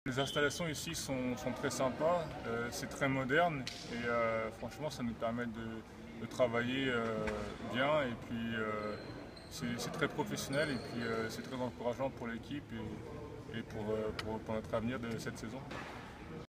Les installations ici sont très sympas, c'est très moderne et franchement ça nous permet de travailler bien et puis c'est très professionnel et puis c'est très encourageant pour l'équipe et pour notre avenir de cette saison.